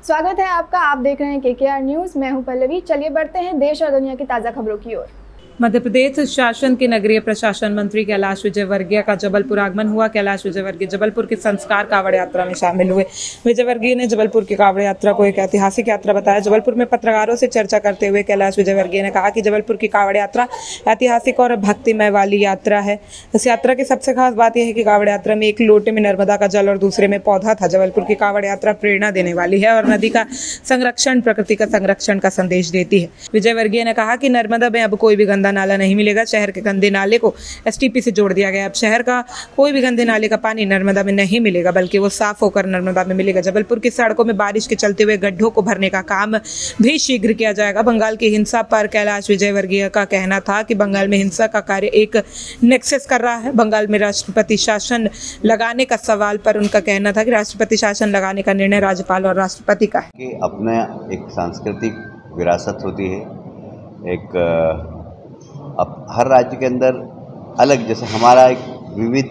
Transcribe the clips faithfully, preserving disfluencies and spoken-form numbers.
स्वागत है आपका। आप देख रहे हैं केकेआर न्यूज। मैं हूं पल्लवी। चलिए बढ़ते हैं देश और दुनिया की ताजा खबरों की ओर। मध्य प्रदेश शासन के नगरीय प्रशासन मंत्री कैलाश विजयवर्गीय का जबलपुर आगमन हुआ। कैलाश विजयवर्गीय जबलपुर की संस्कार कावड़ यात्रा में शामिल हुए। विजयवर्गीय ने जबलपुर की कावड़ यात्रा को एक ऐतिहासिक यात्रा बताया। जबलपुर में पत्रकारों से चर्चा करते हुए कैलाश विजयवर्गीय ने कहा कि जबलपुर की कावड़ यात्रा ऐतिहासिक और भक्तिमय वाली यात्रा है। इस यात्रा की सबसे खास बात यह है कि कावड़ यात्रा में एक लोटे में नर्मदा का जल और दूसरे में पौधा था। जबलपुर की कावड़ यात्रा प्रेरणा देने वाली है और नदी का संरक्षण, प्रकृति का संरक्षण का संदेश देती है। विजयवर्गीय ने कहा कि नर्मदा में अब कोई भी गंदा नाला नहीं मिलेगा। शहर के गंदे नाले को एसटीपी से जोड़ दिया गया। अब शहर का कोई भी गंदे नाले का पानी नर्मदा में नहीं मिलेगा, बल्कि वो साफ होकर नर्मदा में मिलेगा। जबलपुर की सड़कों में बारिश के चलते हुए गड्ढों को भरने का काम भी शीघ्र किया जाएगा। बंगाल की हिंसा पर कैलाश विजयवर्गीय का कहना था कि बंगाल में हिंसा का कार्य एक नेक्सस कर रहा है। बंगाल में राष्ट्रपति शासन लगाने का सवाल पर उनका कहना था कि राष्ट्रपति शासन लगाने का निर्णय राज्यपाल और राष्ट्रपति का है। कि अपने एक सांस्कृतिक विरासत होती है, एक अब हर राज्य के अंदर अलग, जैसे हमारा एक विविध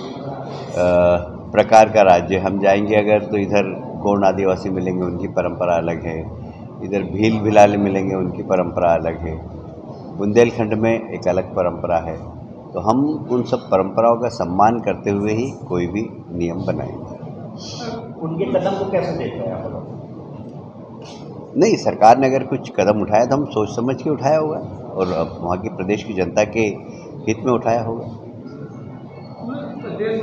प्रकार का राज्य। हम जाएंगे अगर तो इधर गोंड आदिवासी मिलेंगे, उनकी परंपरा अलग है। इधर भील भिलाले मिलेंगे, उनकी परंपरा अलग है। बुंदेलखंड में एक अलग परंपरा है। तो हम उन सब परंपराओं का सम्मान करते हुए ही कोई भी नियम बनाएंगे। उनके कदम को कैसे देख रहे हैं आप? नहीं, सरकार ने अगर कुछ कदम उठाया तो हम सोच समझ के उठाया होगा और अब वहाँ की प्रदेश की जनता के हित में उठाया होगा। प्रदेश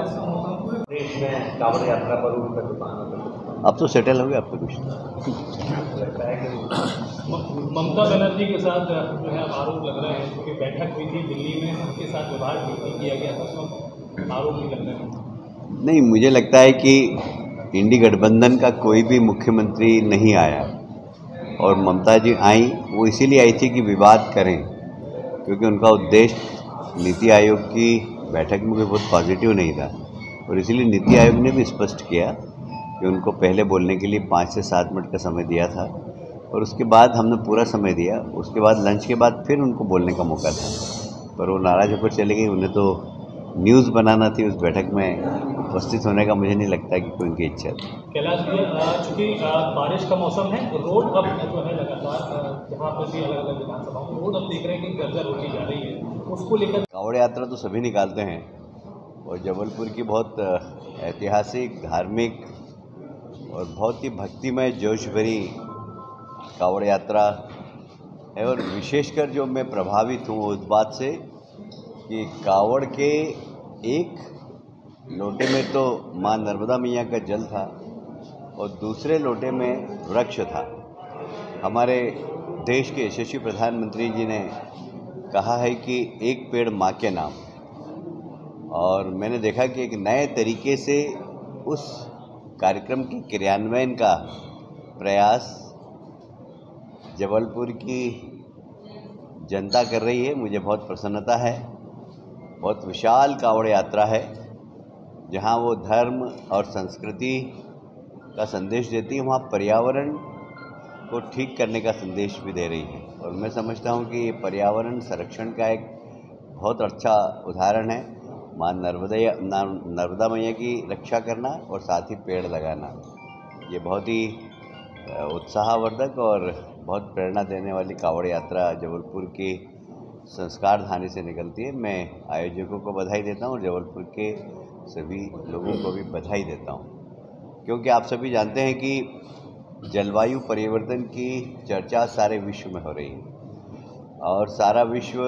में कावड़ यात्रा पर उनका दुकान अब तो सेटल हो गया, अब तो कुछ लगता है कि ममता बनर्जी के साथ जो है आरोप लग रहे हैं, क्योंकि बैठक हुई थी दिल्ली में, उनके साथ व्यवहार नहीं किया गया था, तो आरोप नहीं लग रहे हैं। नहीं, मुझे लगता है कि इंडी गठबंधन का कोई भी मुख्यमंत्री नहीं आया और ममता जी आई, वो इसीलिए आई थी कि विवाद करें, क्योंकि उनका उद्देश्य नीति आयोग की बैठक में भी बहुत पॉजिटिव नहीं था। और इसीलिए नीति आयोग ने भी स्पष्ट किया कि उनको पहले बोलने के लिए पाँच से सात मिनट का समय दिया था और उसके बाद हमने पूरा समय दिया। उसके बाद लंच के बाद फिर उनको बोलने का मौका था, पर वो नाराज होकर चले गई। उन्हें तो न्यूज़ बनाना थी, उस बैठक में उपस्थित होने का मुझे नहीं लगता कि कोई उनकी इच्छा थी। कैलाश जी, चूँकि बारिश का मौसम है, रोड अब जो है लगातार जहाँ पर भी अलग अलग विधानसभाओं में रोड अब देख रहे हैं कि जर्जर होती जा रही है, उसको लेकर कावड़ यात्रा तो सभी निकालते हैं और जबलपुर की बहुत ऐतिहासिक, धार्मिक और बहुत ही भक्तिमय, जोश भरी कावड़ यात्रा है। और विशेषकर जो मैं प्रभावित हूँ उस बात से कि कावड़ के एक लोटे में तो माँ नर्मदा मैया का जल था और दूसरे लोटे में वृक्ष था। हमारे देश के यशस्वी प्रधानमंत्री जी ने कहा है कि एक पेड़ माँ के नाम, और मैंने देखा कि एक नए तरीके से उस कार्यक्रम के क्रियान्वयन का प्रयास जबलपुर की जनता कर रही है। मुझे बहुत प्रसन्नता है। बहुत विशाल कावड़ यात्रा है जहां वो धर्म और संस्कृति का संदेश देती है, वहाँ पर्यावरण को ठीक करने का संदेश भी दे रही है। और मैं समझता हूँ कि ये पर्यावरण संरक्षण का एक बहुत अच्छा उदाहरण है। माँ नर्मदा नर्मदा मैया की रक्षा करना और साथ ही पेड़ लगाना, ये बहुत ही उत्साहवर्धक और बहुत प्रेरणा देने वाली कावड़ यात्रा जबलपुर की संस्कार धानी से निकलती है। मैं आयोजकों को बधाई देता हूँ और जबलपुर के सभी लोगों को भी बधाई देता हूँ, क्योंकि आप सभी जानते हैं कि जलवायु परिवर्तन की चर्चा सारे विश्व में हो रही है और सारा विश्व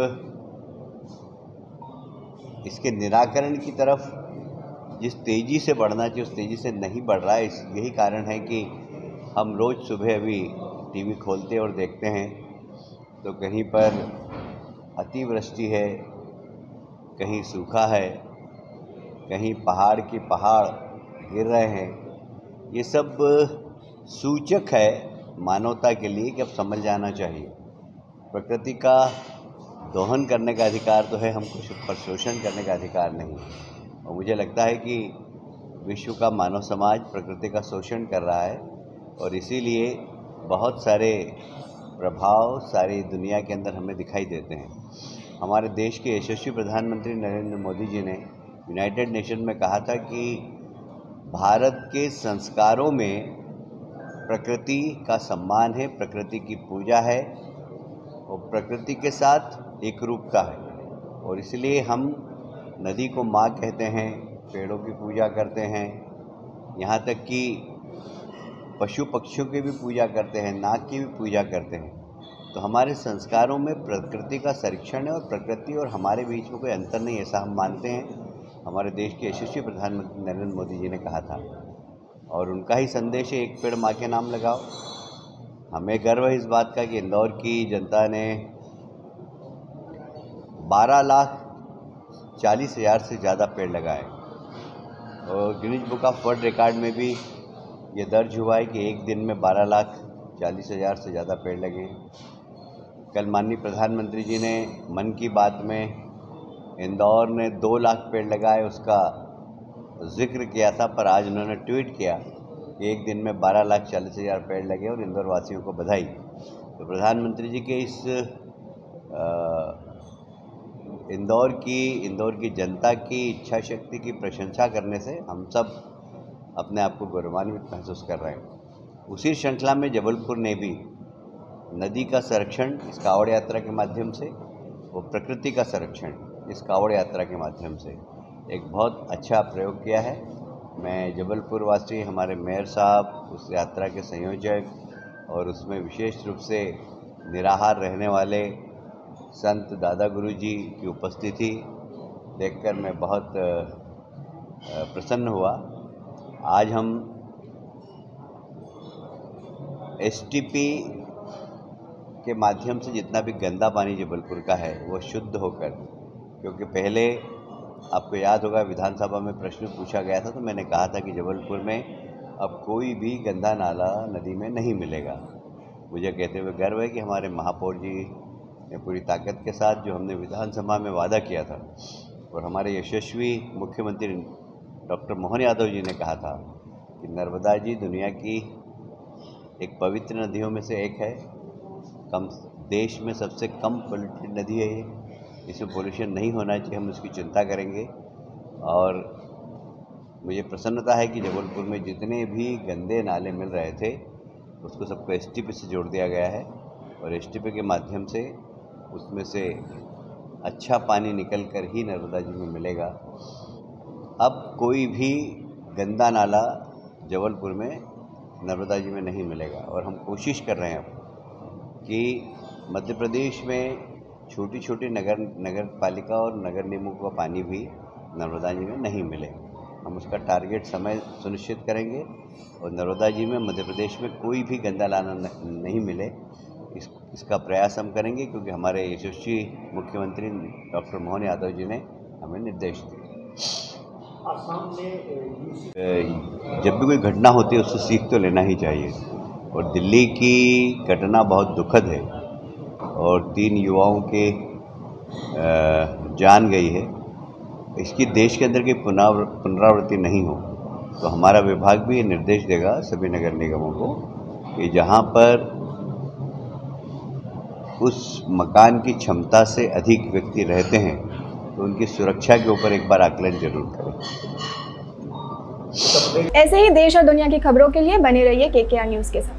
इसके निराकरण की तरफ जिस तेज़ी से बढ़ना चाहिए उस तेज़ी से नहीं बढ़ रहा है। इस यही कारण है कि हम रोज़ सुबह अभी टीवी खोलते और देखते हैं तो कहीं पर अतिवृष्टि है, कहीं सूखा है, कहीं पहाड़ के पहाड़ गिर रहे हैं। ये सब सूचक है मानवता के लिए कि अब समझ जाना चाहिए प्रकृति का दोहन करने का अधिकार तो है, हमको उस पर शोषण करने का अधिकार नहीं। और मुझे लगता है कि विश्व का मानव समाज प्रकृति का शोषण कर रहा है और इसीलिए बहुत सारे प्रभाव सारी दुनिया के अंदर हमें दिखाई देते हैं। हमारे देश के यशस्वी प्रधानमंत्री नरेंद्र मोदी जी ने यूनाइटेड नेशन में कहा था कि भारत के संस्कारों में प्रकृति का सम्मान है, प्रकृति की पूजा है और प्रकृति के साथ एक रूपता है। और इसलिए हम नदी को माँ कहते हैं, पेड़ों की पूजा करते हैं, यहाँ तक कि पशु पक्षियों की भी पूजा करते हैं, नाग की भी पूजा करते हैं। तो हमारे संस्कारों में प्रकृति का संरक्षण है और प्रकृति और हमारे बीच में कोई अंतर नहीं, ऐसा हम मानते हैं। हमारे देश के यशस्वी प्रधानमंत्री नरेंद्र मोदी जी ने कहा था और उनका ही संदेश है, एक पेड़ माँ के नाम लगाओ। हमें गर्व है इस बात का कि इंदौर की जनता ने बारह लाख चालीस हज़ार से ज़्यादा पेड़ लगाए और Guinness book of world record में भी ये दर्ज हुआ है कि एक दिन में बारह लाख चालीस हज़ार से ज़्यादा पेड़ लगे। कल माननीय प्रधानमंत्री जी ने मन की बात में इंदौर ने दो लाख पेड़ लगाए उसका जिक्र किया था, पर आज उन्होंने ट्वीट किया कि एक दिन में बारह लाख चालीस हज़ार पेड़ लगे और इंदौर वासियों को बधाई। तो प्रधानमंत्री जी के इस आ, इंदौर की इंदौर की जनता की इच्छा शक्ति की प्रशंसा करने से हम सब अपने आप को गौरवान्वित महसूस कर रहे हैं। उसी श्रृंखला में जबलपुर ने भी नदी का संरक्षण इस कावड़ यात्रा के माध्यम से, वो प्रकृति का संरक्षण इस कावड़ यात्रा के माध्यम से एक बहुत अच्छा प्रयोग किया है। मैं जबलपुर वासी, हमारे मेयर साहब, उस यात्रा के संयोजक और उसमें विशेष रूप से निराहार रहने वाले संत दादा गुरु जी की उपस्थिति देखकर मैं बहुत प्रसन्न हुआ। आज हम एस टी पी के माध्यम से जितना भी गंदा पानी जबलपुर का है वो शुद्ध होकर, क्योंकि पहले आपको याद होगा विधानसभा में प्रश्न पूछा गया था तो मैंने कहा था कि जबलपुर में अब कोई भी गंदा नाला नदी में नहीं मिलेगा। मुझे कहते हुए गर्व है कि हमारे महापौर जी ने पूरी ताकत के साथ जो हमने विधानसभा में वादा किया था और हमारे यशस्वी मुख्यमंत्री डॉक्टर मोहन यादव जी ने कहा था कि नर्मदा जी दुनिया की एक पवित्र नदियों में से एक है, कम देश में सबसे कम पोल्यूटेड नदी है ये, इसमें पोल्यूशन नहीं होना चाहिए, हम उसकी चिंता करेंगे। और मुझे प्रसन्नता है कि जबलपुर में जितने भी गंदे नाले मिल रहे थे उसको सबको एस टी पी से जोड़ दिया गया है और एस टी पी के माध्यम से उसमें से अच्छा पानी निकल कर ही नर्मदा जी में मिलेगा। अब कोई भी गंदा नाला जबलपुर में नर्मदा जी में नहीं मिलेगा और हम कोशिश कर रहे हैं अब कि मध्य प्रदेश में छोटी छोटी नगर नगर पालिका और नगर निगमों का पानी भी नर्मदा जी में नहीं मिले। हम उसका टारगेट समय सुनिश्चित करेंगे और नर्मदा जी में मध्य प्रदेश में कोई भी गंदा नाला नहीं मिले, इस इसका प्रयास हम करेंगे, क्योंकि हमारे यशस्वी मुख्यमंत्री डॉक्टर मोहन यादव जी ने हमें निर्देश दिए। जब भी कोई घटना होती है उससे सीख तो लेना ही चाहिए और दिल्ली की घटना बहुत दुखद है और तीन युवाओं के जान गई है। इसकी देश के अंदर की पुनरावृत्ति नहीं हो तो हमारा विभाग भी ये निर्देश देगा सभी नगर निगमों को कि जहां पर उस मकान की क्षमता से अधिक व्यक्ति रहते हैं तो उनकी सुरक्षा के ऊपर एक बार आकलन जरूर करें। ऐसे ही देश और दुनिया की खबरों के लिए बने रहिए के के आर न्यूज़ के साथ।